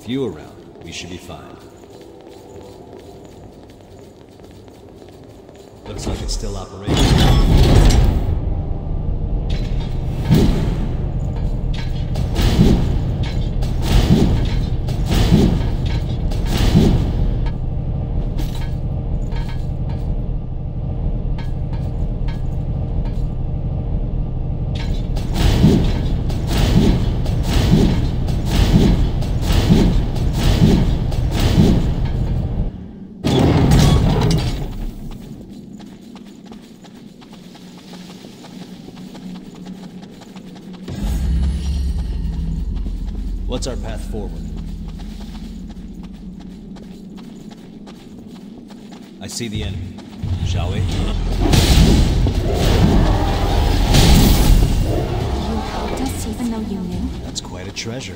you around, we should be fine. Looks like it's still operational. What's our path forward? I see the enemy. Shall we? You helped us even though you knew? That's quite a treasure.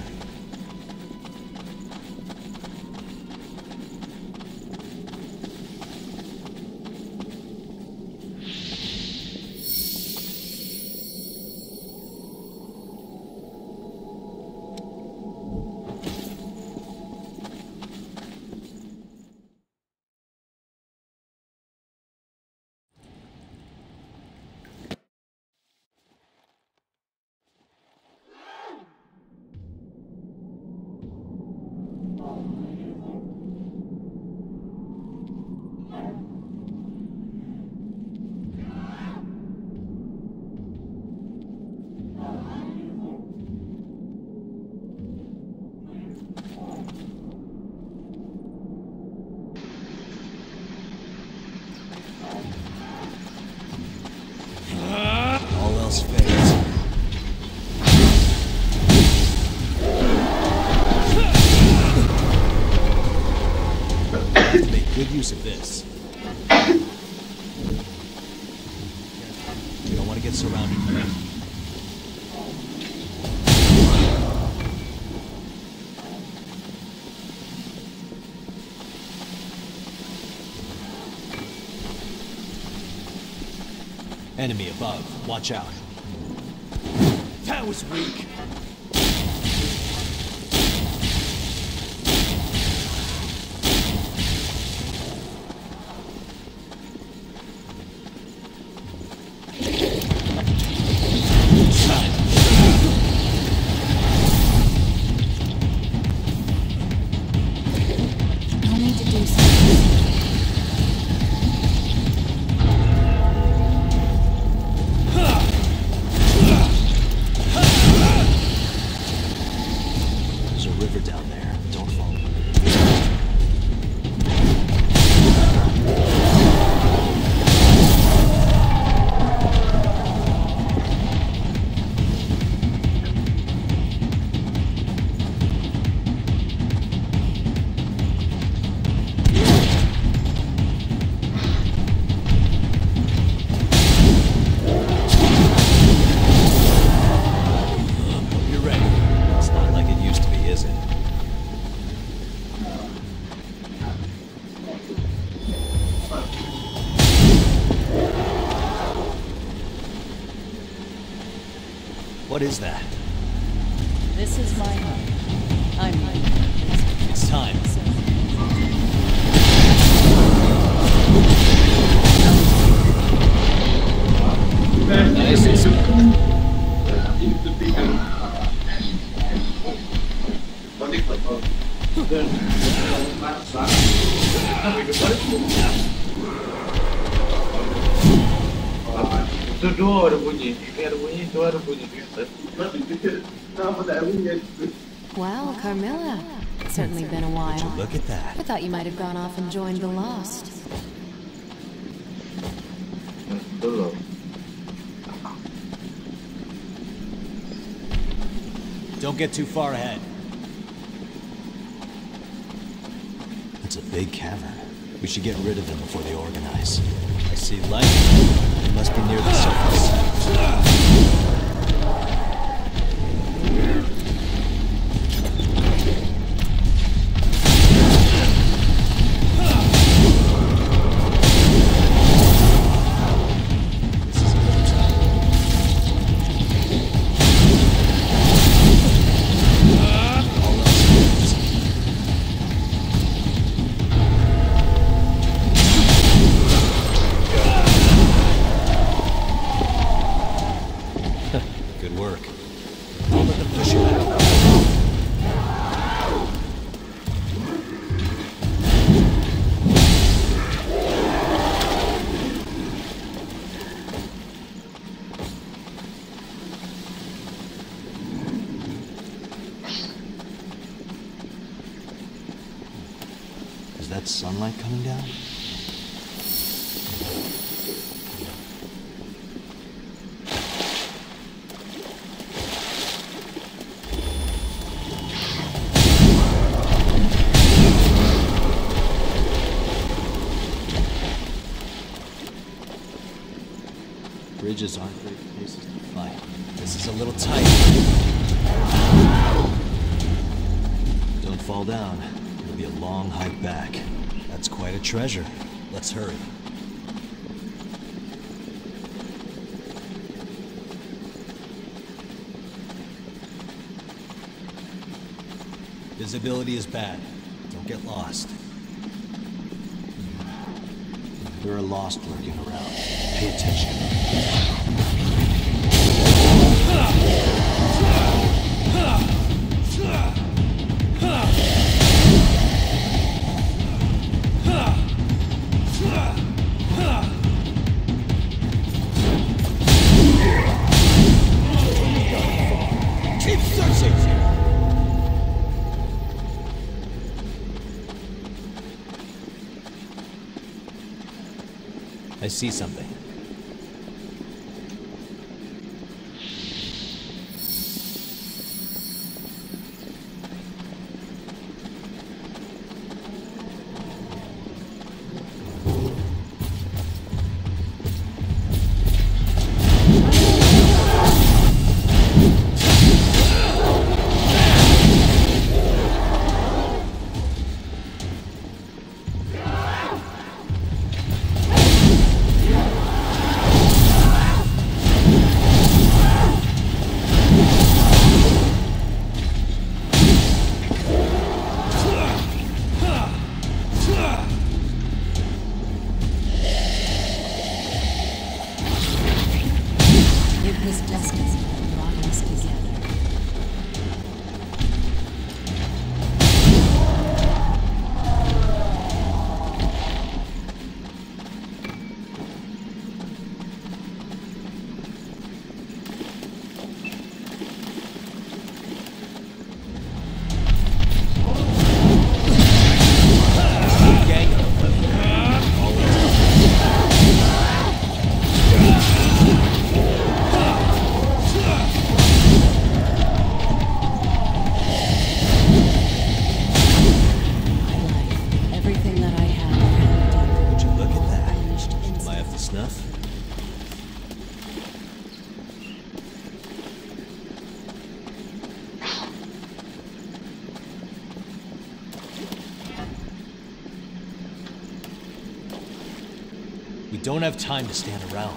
All else fails. Let's make good use of this. We don't want to get surrounded here. Enemy above. Watch out. That was weak. You'll need to do something. There's a river down there. Don't follow it. You're ready. It's not like it used to be, is it? What is that? This is my home. I'm leaving. It's time. Nice. Itu dua ada bunyi, ini ada bunyi, itu ada bunyi. Wow, Carmilla. It's certainly been a while. Would you look at that? I thought you might have gone off and joined the Lost. Dulu. Don't get too far ahead. It's a big cavern. We should get rid of them before they organize. I see light. It must be near the surface. All else fails. Good work. Don't let them push you back. Is that sunlight coming down? Bridges aren't great places to fight. This is a little tight. Don't fall down. It'll be a long hike back. That's quite a treasure. Let's hurry. Visibility is bad. Don't get lost. There are lost lurking around. Pay attention. Keep searching! I see something. This justice brought us together. We don't have time to stand around.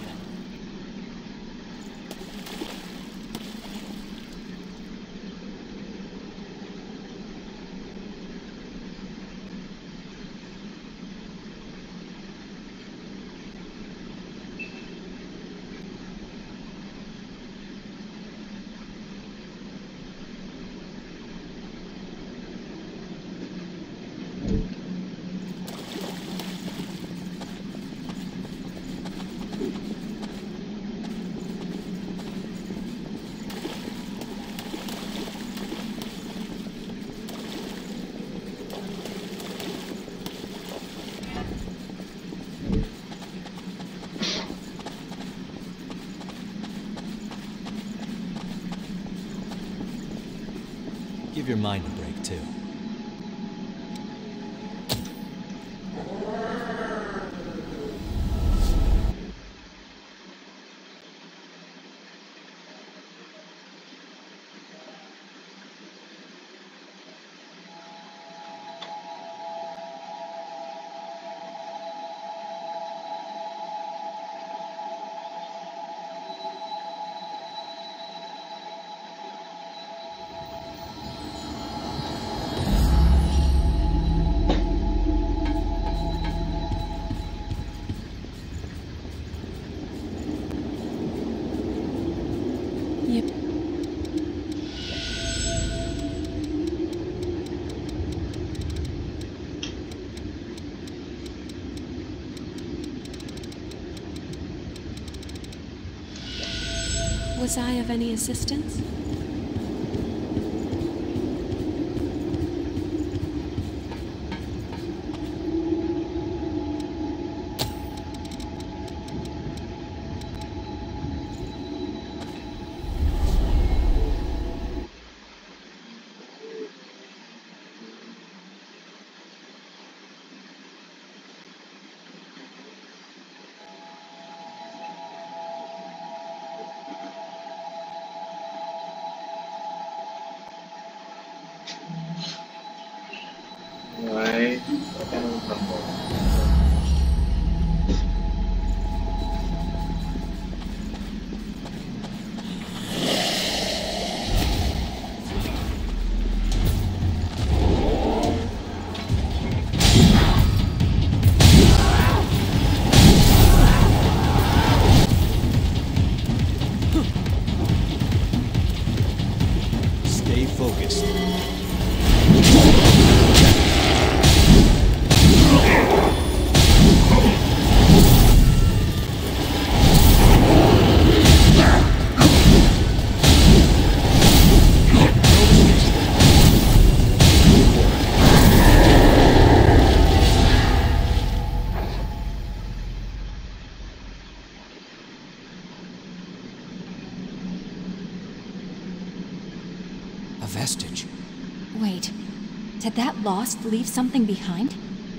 Give your mind a break, too. Yep. Was I of any assistance? Đấy, em cầm một. Stay focused. A vestige. Wait, did that lost leave something behind?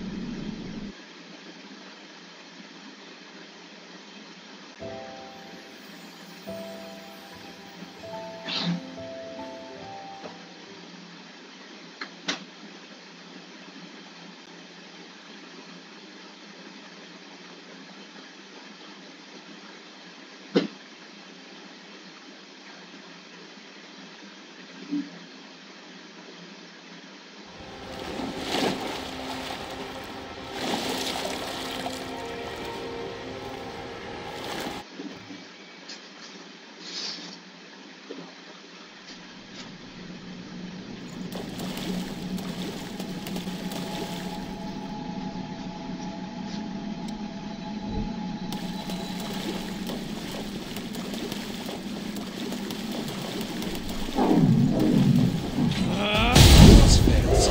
This fails.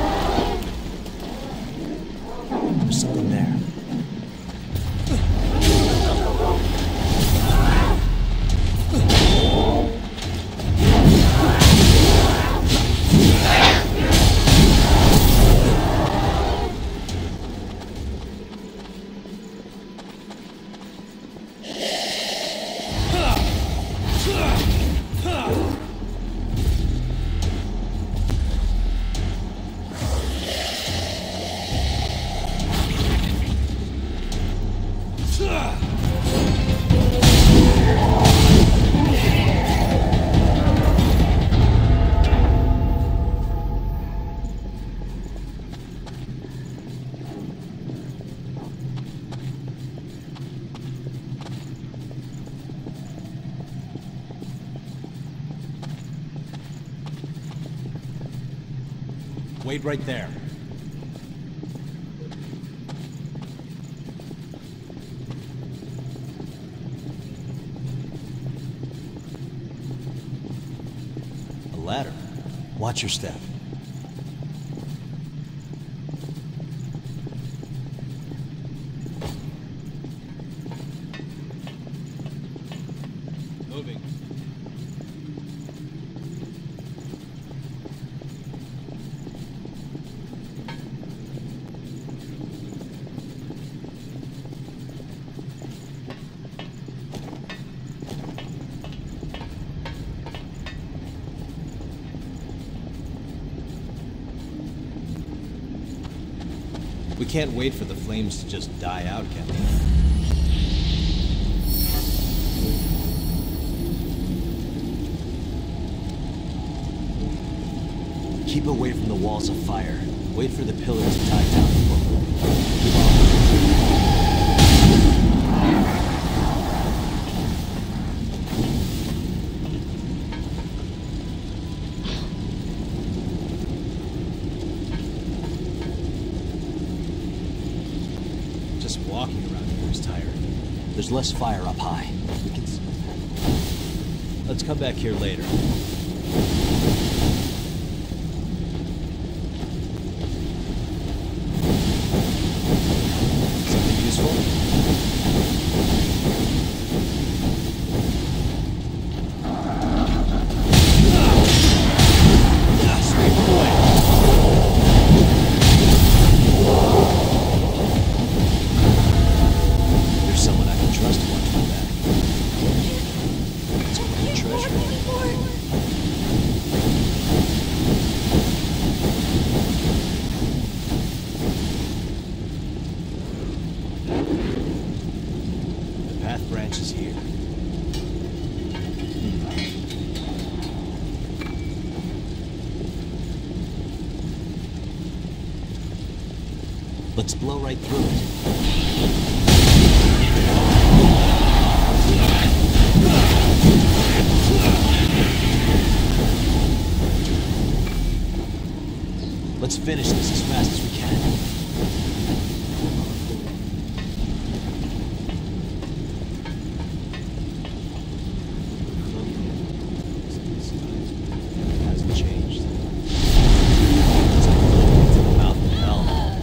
There's something there. Wait right there. A ladder. Watch your step. Moving. We can't wait for the flames to just die out, can we? Keep away from the walls of fire. Wait for the pillars to die down. Just walking around here is tired. There's less fire up high. We can... Let's come back here later. Something useful? There's someone I can trust to watch my back. It's quite a treasure. The path branches here. Let's blow right through it. Let's finish this as fast as we can. It hasn't changed. It's like looking into the mouth of hell.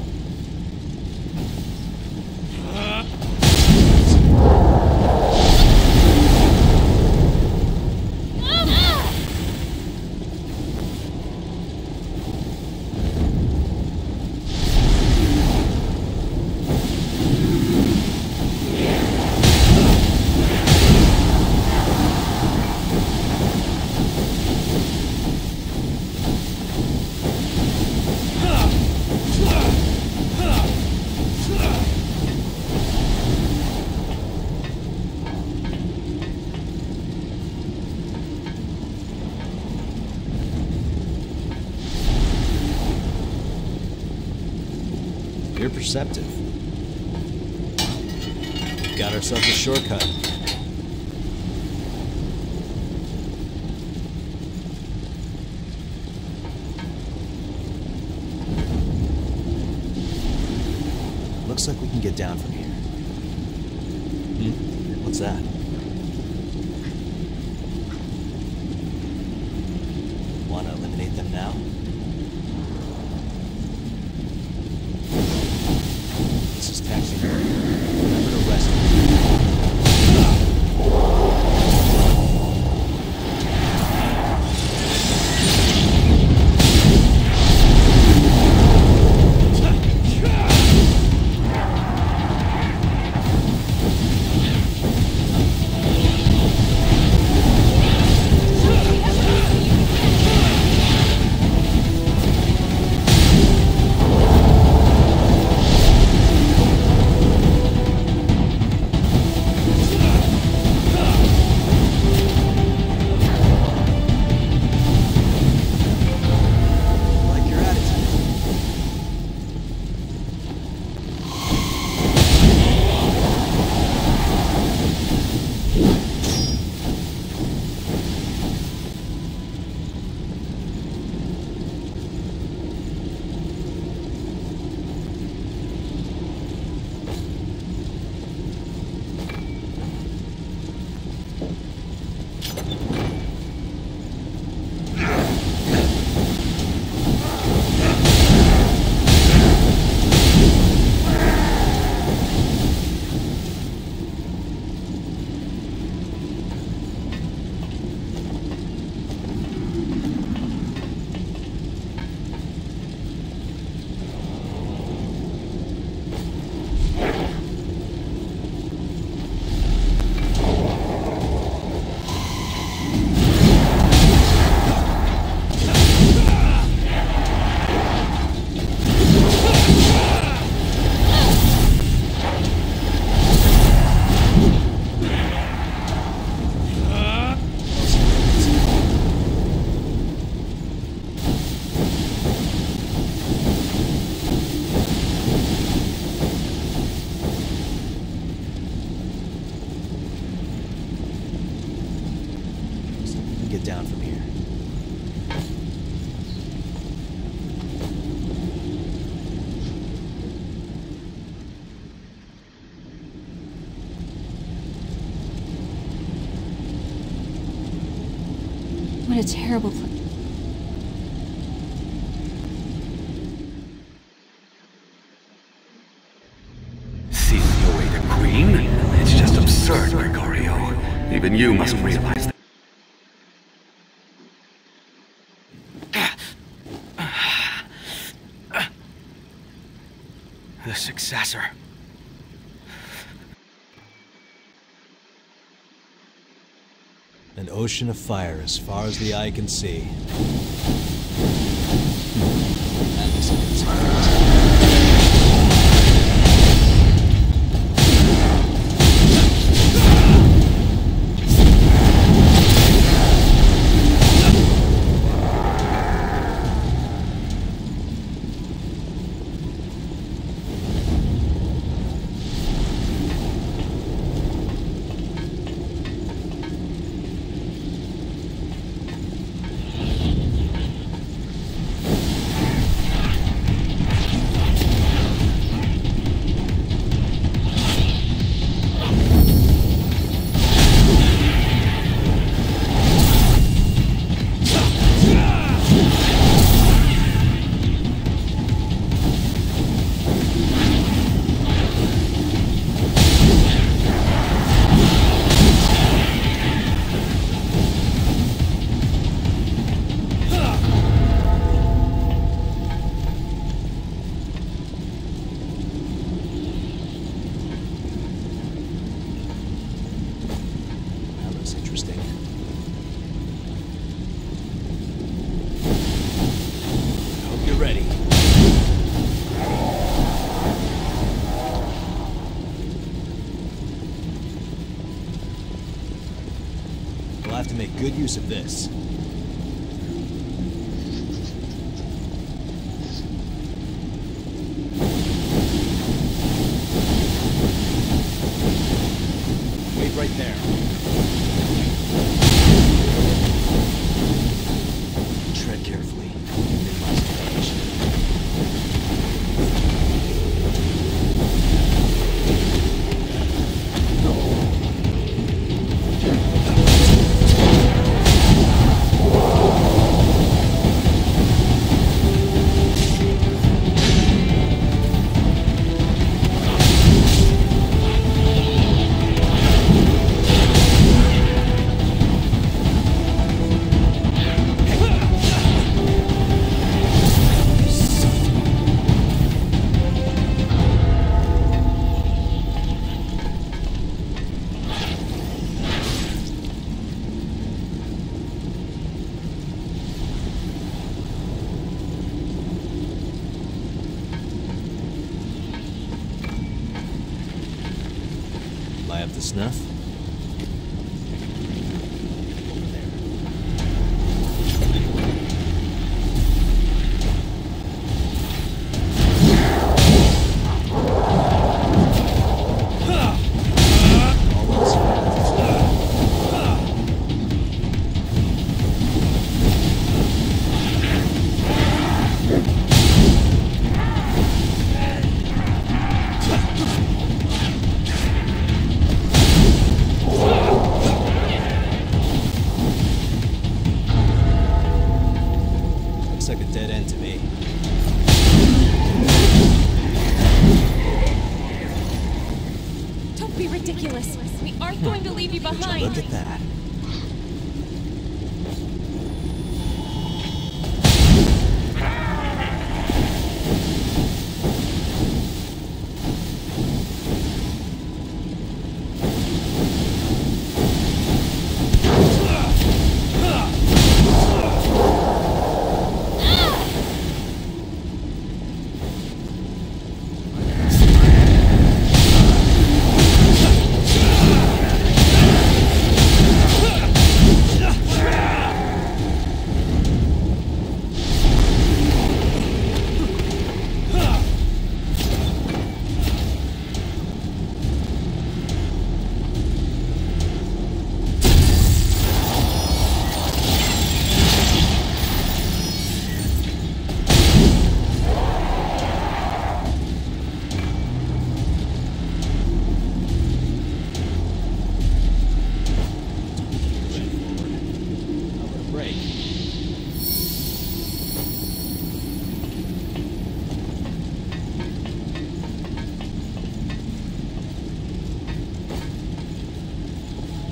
You're perceptive. Got ourselves a shortcut. Looks like we can get down from here. What's that? Want to eliminate them now? This is taxi. Remember to rest. Like your attitude. So we can get down from here. What a terrible place. Sealing your way to Queen? It's just absurd, Gregorio. Even you must realize that. The successor. An ocean of fire as far as the eye can see. That is interesting. Hope you're ready. We'll have to make good use of this. Wait right there. Tread carefully. Minimize damage. Am I up to snuff? Over there. Almost. Looks like a dead end to me. Don't be ridiculous. We aren't going to leave you behind. Look at that.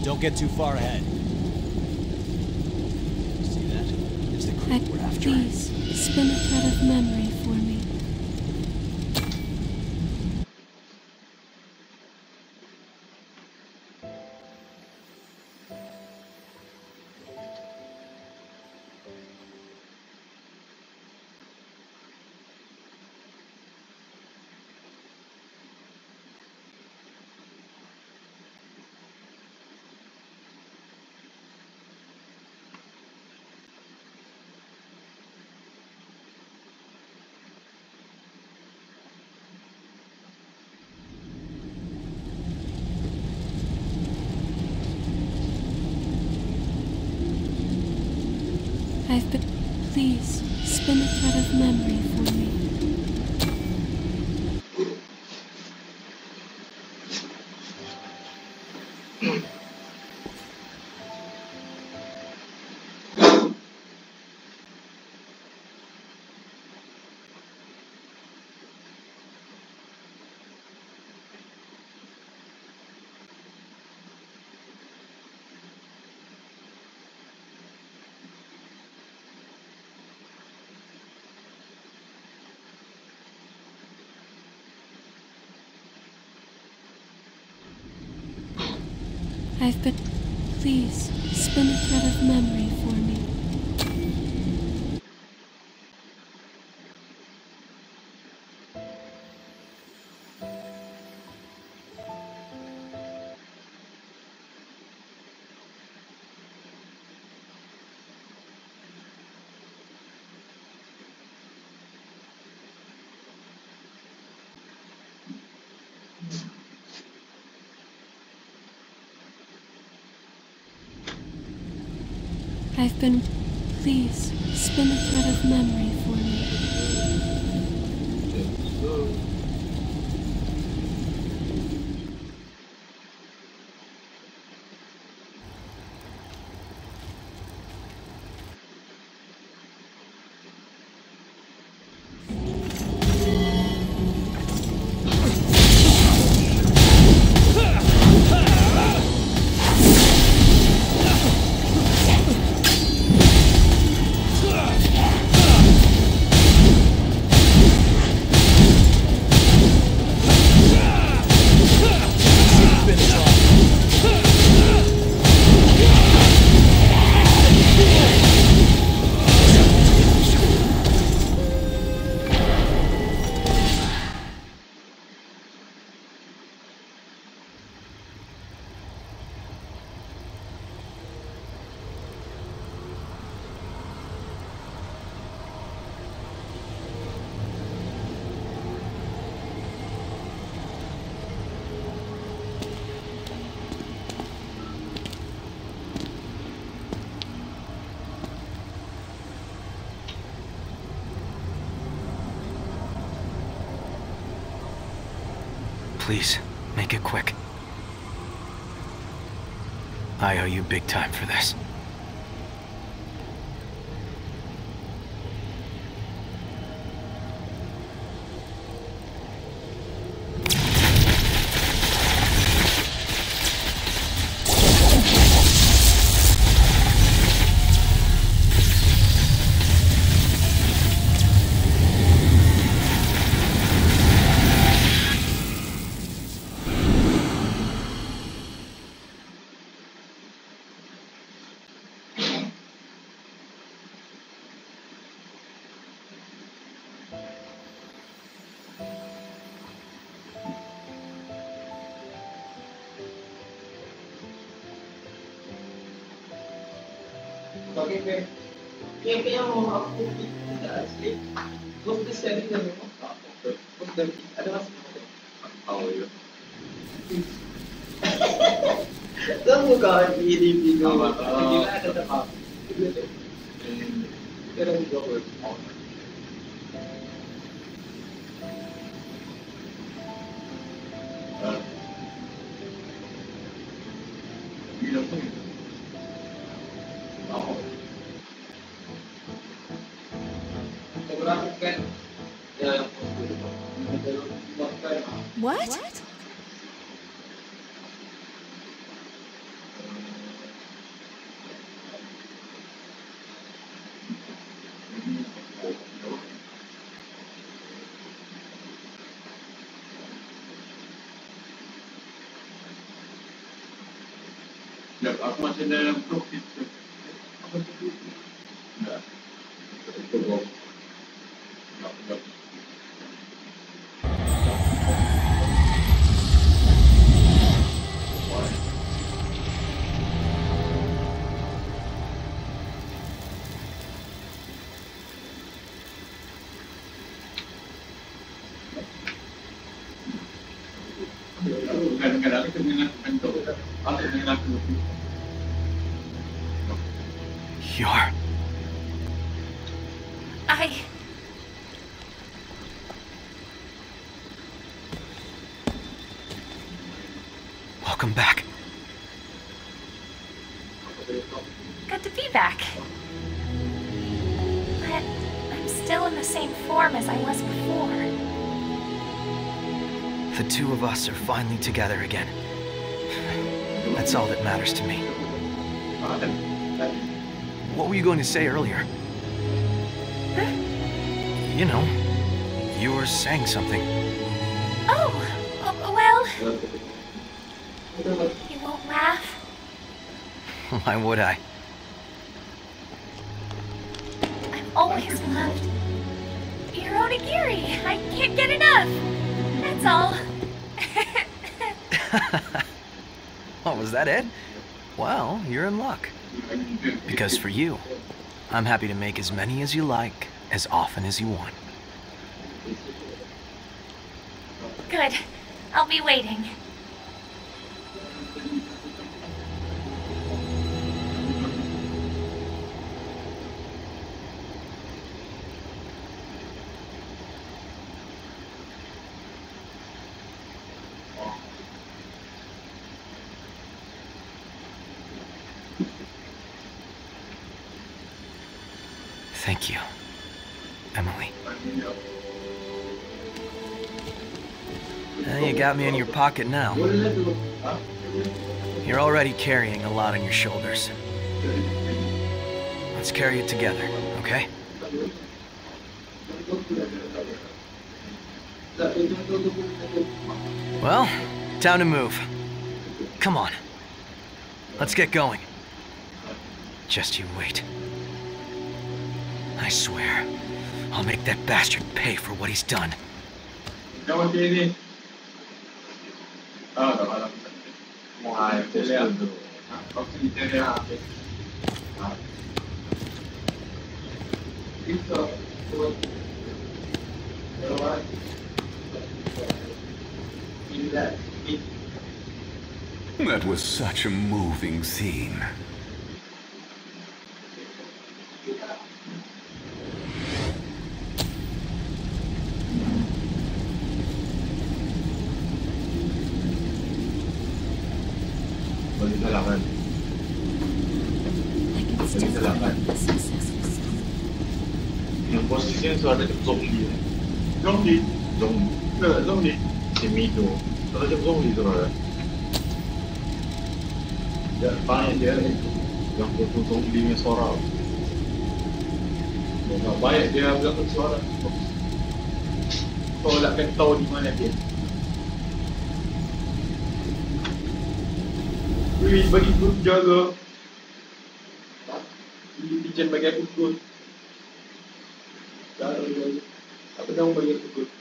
Don't get too far ahead. See that? It's the creep we're after. Please, spin a thread of memory for me. Please, spin a thread of memory for me. Please, spin a thread of memory for me. Please, spin a thread of memory for me. Please, make it quick. I owe you big time for this. Okay, kaya mo ako kita asli. Kung di seri na mo ako. Kung di ada mas ako yun. Kamu kawan ini video. Hindi na ada apa. Pero hindi ako. What? Aku masih dalam profit. Apa tu? Enggak. Itu gua. Enggak. Kadang-kadang kita mengingatkan tu, aku mengingatkan tu. You're... Welcome back. Good to be back. But I'm still in the same form as I was before. The two of us are finally together again. That's all that matters to me. What were you going to say earlier? Huh? You know, you were saying something. Oh, well... You won't laugh? Why would I? I've always loved your onigiri. I can't get enough. That's all. Oh, was that it? Well, you're in luck. Because for you, I'm happy to make as many as you like, as often as you want. Good. I'll be waiting. Thank you, Emily. You got me in your pocket now. You're already carrying a lot on your shoulders. Let's carry it together, okay? Well, time to move. Come on. Let's get going. Just you wait. I swear, I'll make that bastard pay for what he's done. That was such a moving scene. Yang posisinya tu ada macam zombie. Zombie. Semito. Ada macam zombie tu ada. Ya, banyak dia ni. Yang betul zombie punya suara. Banyak dia belakang suara. Kau nak kan tahu di mana dia. Wih, bagi aku jaga. Ini pigeon bagi aku good. Apa nama bagi aku good?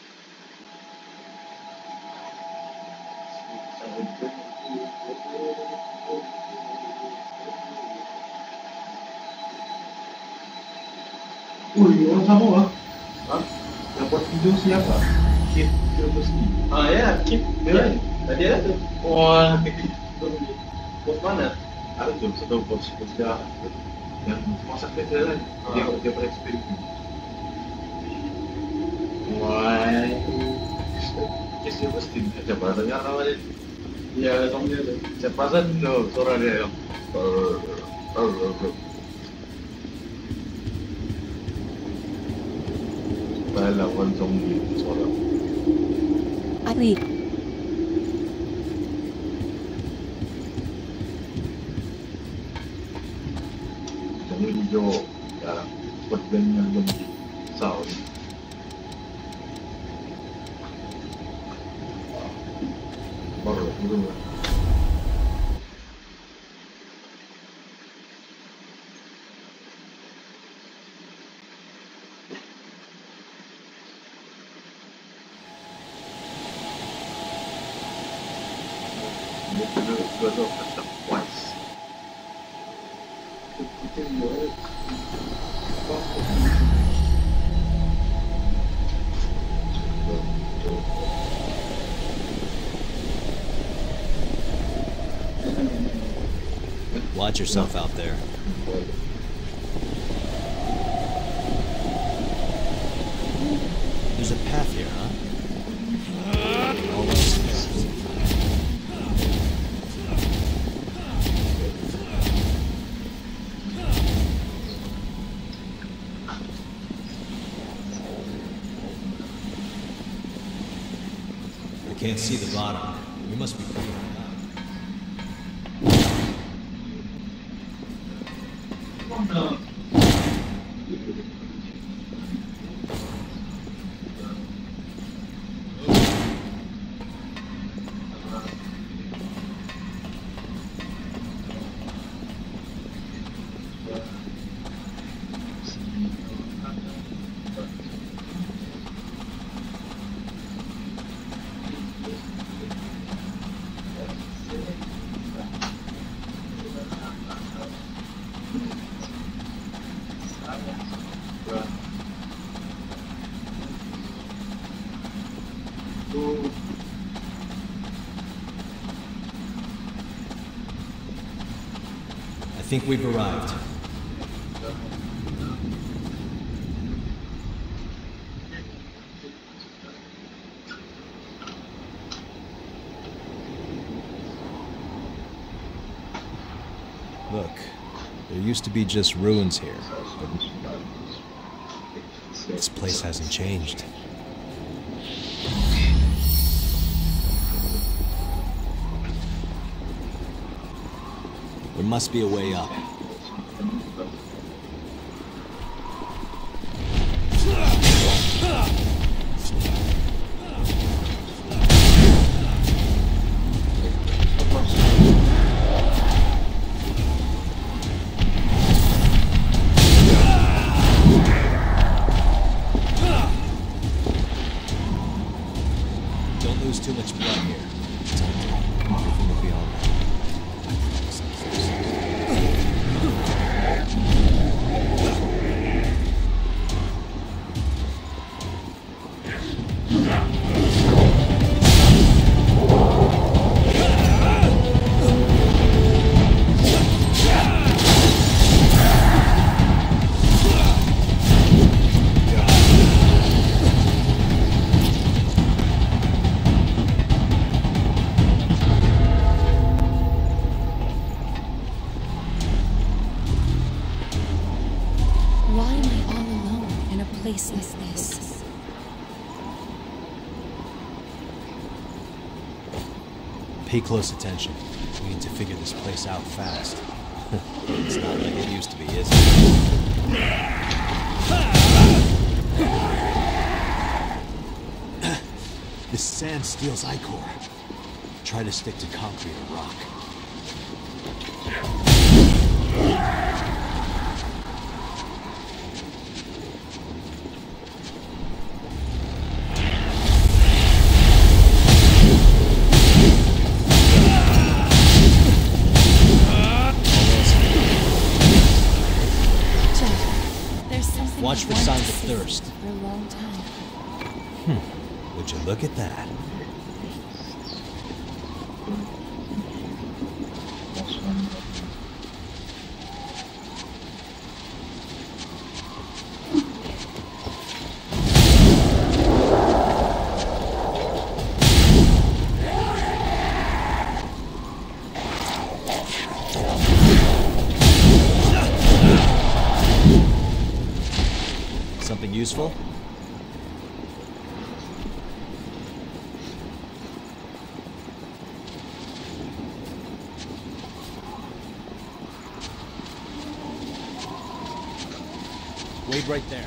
Orang sama lah. Yang buat video siapa? Kip Kilberski. Ya, Kip. Dia tadi ada tu. Wah, bos mana? Ada tu, satu bos dia yang masak kerja kan. Dia bereksperimen. Wah, Kip Kilberski. Siapa dengar nama dia? Ya, nama dia tu. Saya perasan tu suara dia yang lawan zombie suara. Ali. Zombie hijau, ya, seperti dengan zombie saus. Baru. Brother of the twice. Watch yourself out there. There's a path here, huh? Almost there. I can't see the bottom. We must be pretty high up. I think we've arrived. Look, there used to be just ruins here, but this place hasn't changed. There must be a way up. Don't lose too much blood here. Everything will be all right. Why am I all alone in a place like this? Pay close attention. We need to figure this place out fast. It's not like it used to be, is it? This sand steals ichor. Try to stick to concrete or rock. Watch for signs of thirst. For a long time. Would you look at that? Something useful? Wait right there.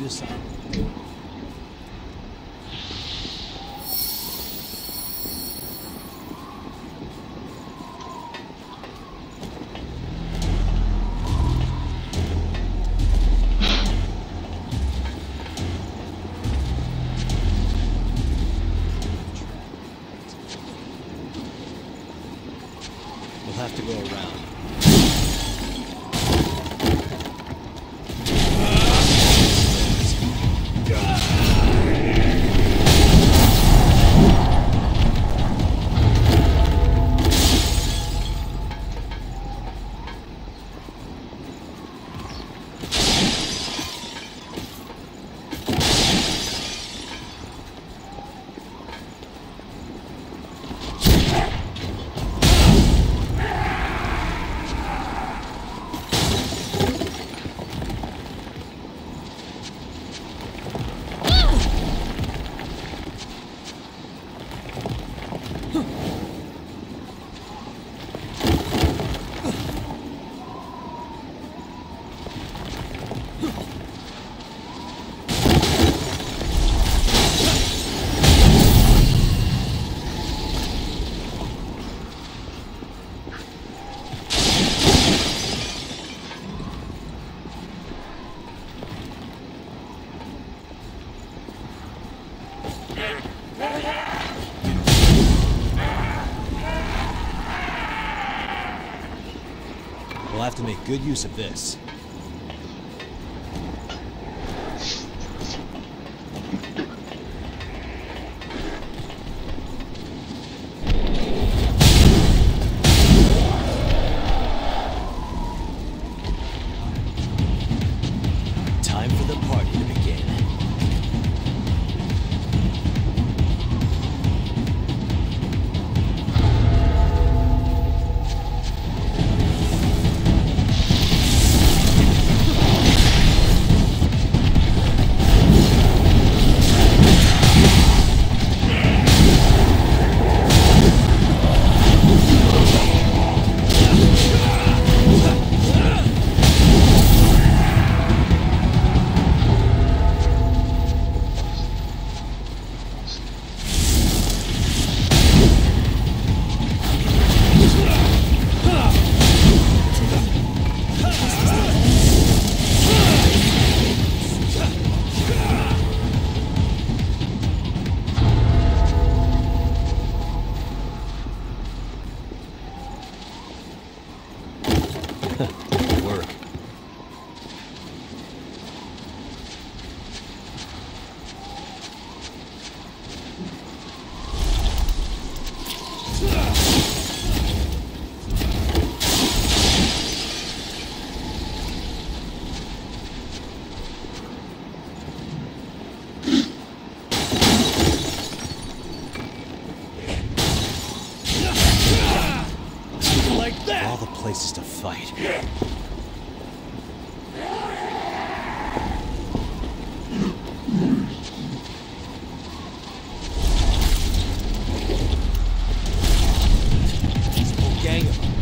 decide. We'll have to go around. We'll have to make good use of this. Time for the party to begin. Work. Like that. Of all the places to fight. Gang of them.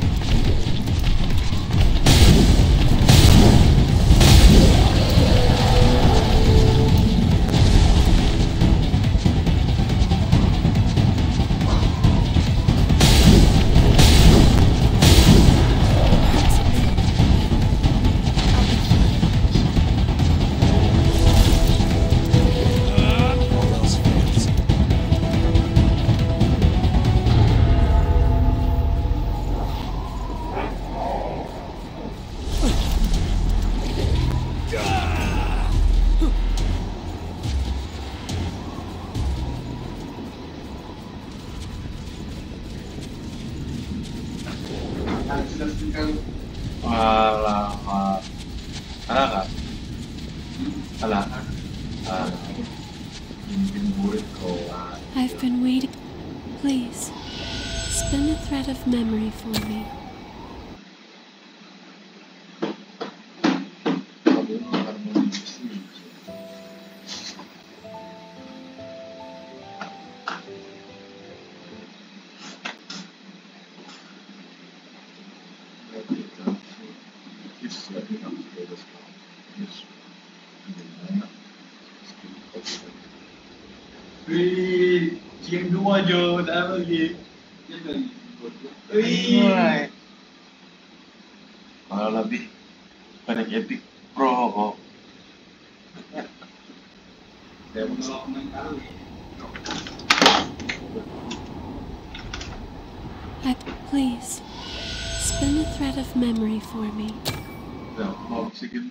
I've been waiting. Please, spin a thread of memory for me. Semua je dah lagi. Wih. Kalau lebih banyak Epic Pro kok. Please, spin a thread of memory for me. Dah, mau sikit.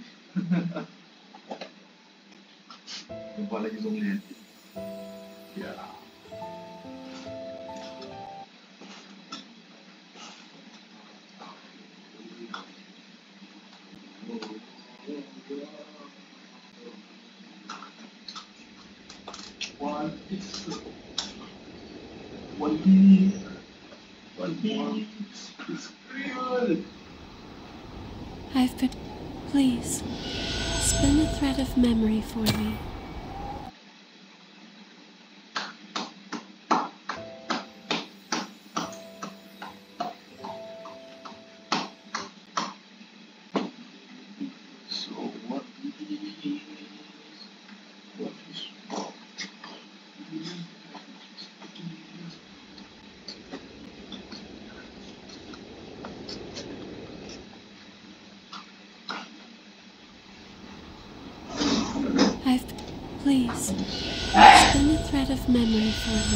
Jumpa lagi zoom lihat. Ya. One Piece is real. Please, spin a thread of memory for me. Please, spin a thread of memory for me.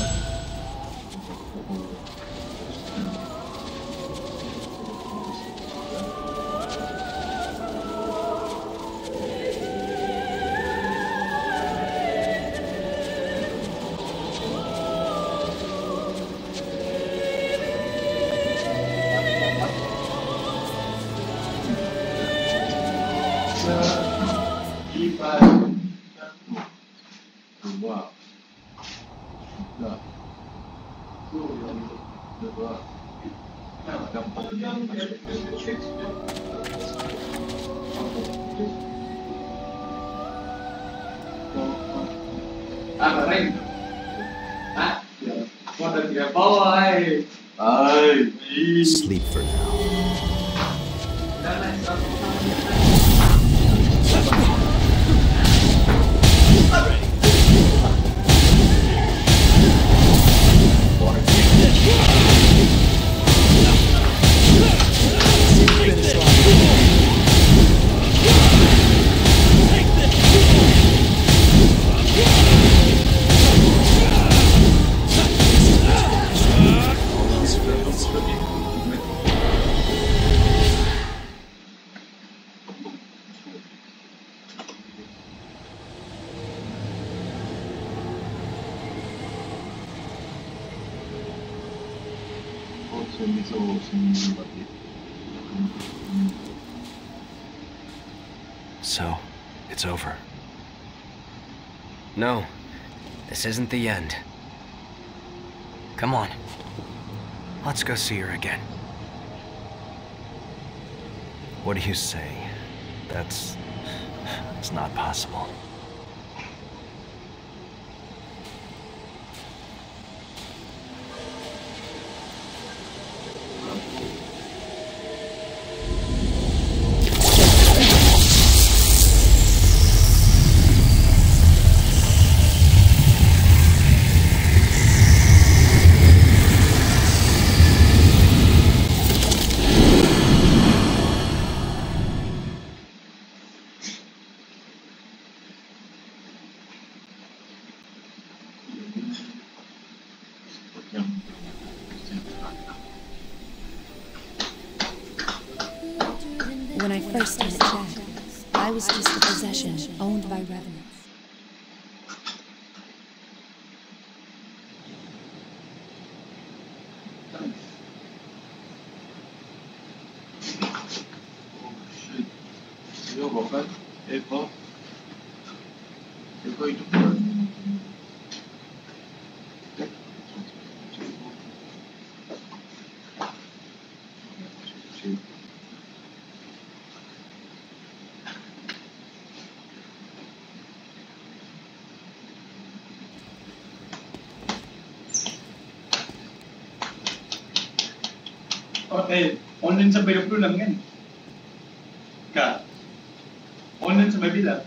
Sleep for now. So, it's over. No, this isn't the end. Come on. Let's go see her again. What do you say? It's not possible. When I first started Jack, I was just a possession owned by revenants. Yo bahkan Eva itu bukan online sampai 26 kan? Kak, online sampai bila?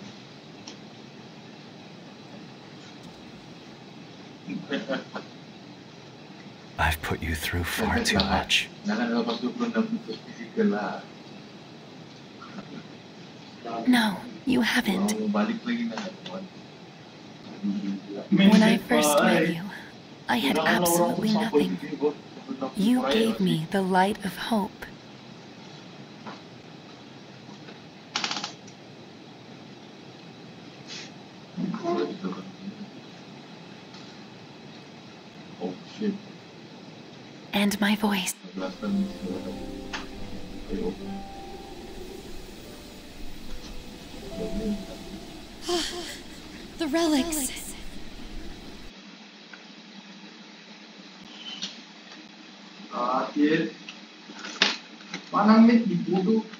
put you through far too much. No, you haven't. When I first met you, I had absolutely nothing. You gave me the light of hope. And my voice. The relics. Mana mit dibunuh